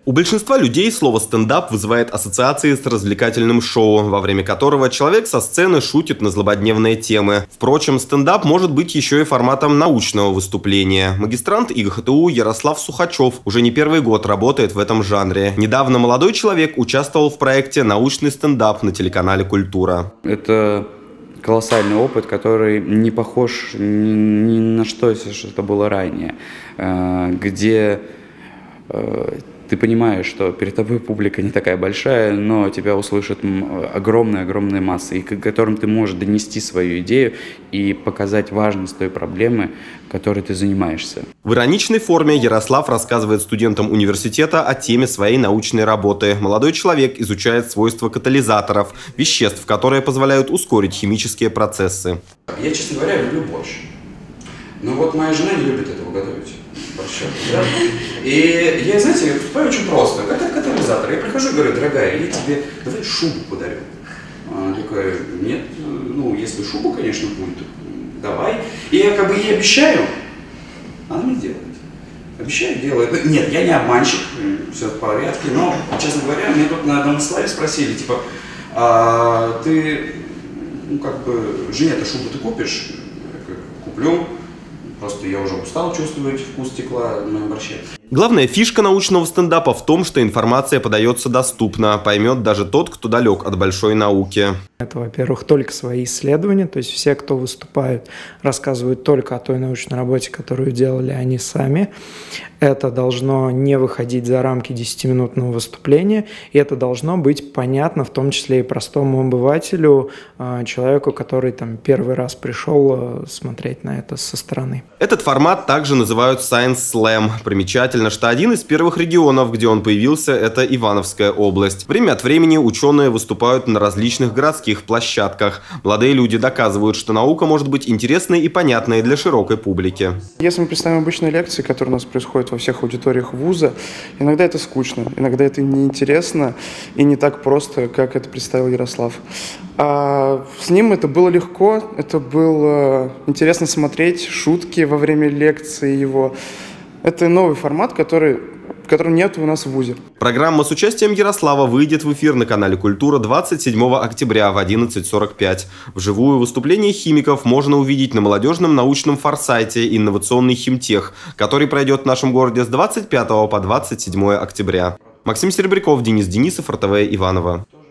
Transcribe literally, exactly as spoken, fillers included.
У большинства людей слово «стендап» вызывает ассоциации с развлекательным шоу, во время которого человек со сцены шутит на злободневные темы. Впрочем, стендап может быть еще и форматом научного выступления. Магистрант ИГХТУ Ярослав Сухачев уже не первый год работает в этом жанре. Недавно молодой человек участвовал в проекте «Научный стендап» на телеканале «Культура». Это колоссальный опыт, который не похож ни на что, что это было ранее, где ты понимаешь, что перед тобой публика не такая большая, но тебя услышат огромные-огромные массы, и к которым ты можешь донести свою идею и показать важность той проблемы, которой ты занимаешься. В ироничной форме Ярослав рассказывает студентам университета о теме своей научной работы. Молодой человек изучает свойства катализаторов, веществ, которые позволяют ускорить химические процессы. Я, честно говоря, люблю борщ. Но вот моя жена не любит этого готовить. Борща, да? И я, знаете, поступаю очень просто. Как катализатор. Я прихожу и говорю: дорогая, я тебе давай шубу подарю. Она такая: нет, ну, если шуба, конечно, будет, давай. И я как бы ей обещаю, она мне делает. Обещаю, делает. Нет, я не обманщик, все в порядке, но, честно говоря, мне тут на одном слайде спросили, типа, а ты, ну, как бы, жене-то шубу ты купишь? Я говорю: куплю. Просто я уже устал чувствовать вкус стекла в моем борще. Главная фишка научного стендапа в том, что информация подается доступно, поймет даже тот, кто далек от большой науки. Это, во-первых, только свои исследования, то есть все, кто выступают, рассказывают только о той научной работе, которую делали они сами. Это должно не выходить за рамки десятиминутного выступления, и это должно быть понятно, в том числе и простому обывателю, человеку, который там первый раз пришел смотреть на это со стороны. Этот формат также называют Science Slam. Примечательно, что один из первых регионов, где он появился, это Ивановская область. Время от времени ученые выступают на различных городских площадках. Молодые люди доказывают, что наука может быть интересной и понятной для широкой публики. Если мы представим обычные лекции, которые у нас происходят во всех аудиториях вуза, иногда это скучно, иногда это неинтересно и не так просто, как это представил Ярослав. А с ним это было легко, это было интересно смотреть, шутки во время лекции его. Это новый формат, который, которого нет у нас в вузе. Программа с участием Ярослава выйдет в эфир на канале «Культура» двадцать седьмого октября в одиннадцать сорок пять. Вживую выступление химиков можно увидеть на молодежном научном форсайте «Инновационный химтех», который пройдет в нашем городе с двадцать пятого по двадцать седьмое октября. Максим Серебряков, Денис Денисов, эр тэ вэ Иваново.